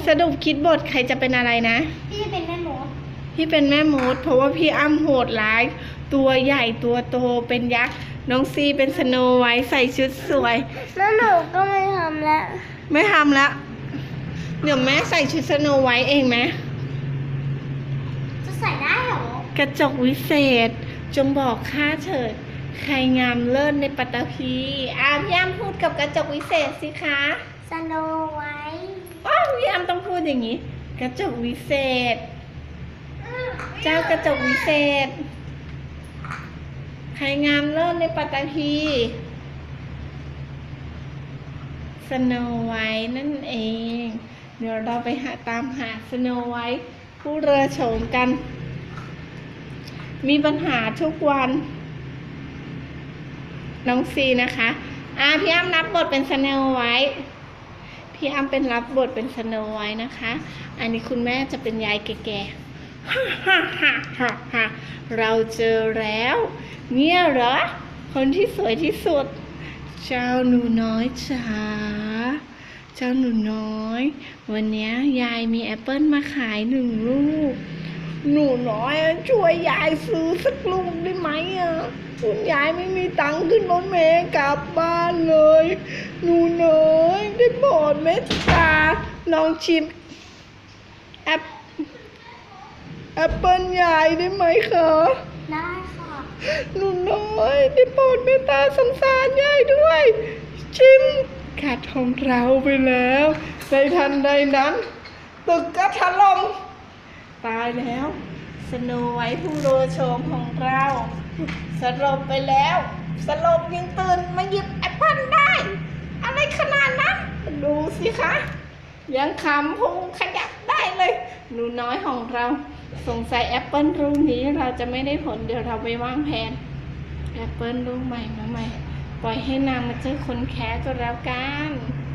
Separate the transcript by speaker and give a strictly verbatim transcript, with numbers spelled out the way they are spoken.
Speaker 1: สรุปคิดบทใครจะเป็นอะไรนะ
Speaker 2: พี่เป็นแม่มด
Speaker 1: พี่เป็นแม่มดเพราะว่าพี่อ้ำโหดร้ายตัวใหญ่ตัวโตเป็นยักษ์น้องซีเป็นสโนไวท์ใส่ชุดสวย
Speaker 2: แล้วหนูก็ไม่ทำแล้ว
Speaker 1: ไม่ทำแล้วเดี๋ยวแม่ใส่ชุดสโนไวท์เองไหม
Speaker 2: จะใส่ได้เหรอก
Speaker 1: ระจกวิเศษจงบอกข้าเถิดใครงามเลิศในปัตตภีอาพี่อ้ำพูดกับกระจกวิเศษสิคะ
Speaker 2: สโนไวท์
Speaker 1: อ๋อพี่อ้ำต้องพูดอย่างนี้กระจกวิเศษเจ้ากระจกวิเศษใครงามเลิศในปัตตภีสโนไวท์นั่นเองเดี๋ยวเราไปหาตามหาสโนไวท์ผู้เรือโฉมกันมีปัญหาทุกวันน้องซีนะคะอ่าพี่อ้ำรับบทเป็นสโนไวท์พี่อ้ำเป็นรับบทเป็นสโนไวท์นะคะอันนี้คุณแม่จะเป็นยายแก่ๆฮ่าฮ่าฮ่าฮ่าฮ่าเราเจอแล้วเนี่ยเหรอคนที่สวยที่สุดเจ้าหนูน้อยจ๋าเจ้าหนูน้อยวันนี้ยายมีแอปเปิ้ลมาขายหนึ่งลูกหนูน้อยช่วยยายซื้อสักลูกได้ไหมอ่ะคุณยายไม่มีตังค์ขึ้นรถเมล์กลับบ้านเลยหนูน้อยได้โปรดเมตตาลองชิมแอปแอปเปิ้ลยายได้ไหมคะ
Speaker 2: ได้ค่ะ
Speaker 1: หนูน้อยได้โปรดเมตตาสงสารยายด้วยชิมขาดของเราไปแล้วในทันใดนั้นตึกก็ถล่มตายแล้วสโนไวท์ผู้โรโฉมของเราสลบไปแล้วสลบยังตื่นมาหยิบแอปเปิ้ลได้อะไรขนาดนั้นดูสิคะยังขำพุงขยับได้เลยหนูน้อยของเราสงสัยแอปเปิ้ลลูกนี้เราจะไม่ได้ผลเดี๋ยวเราไปวางแผนแอปเปิ้ลลูกใหม่มาใหม่ปล่อยให้นางมาเจอคนแค้ก็แล้วกัน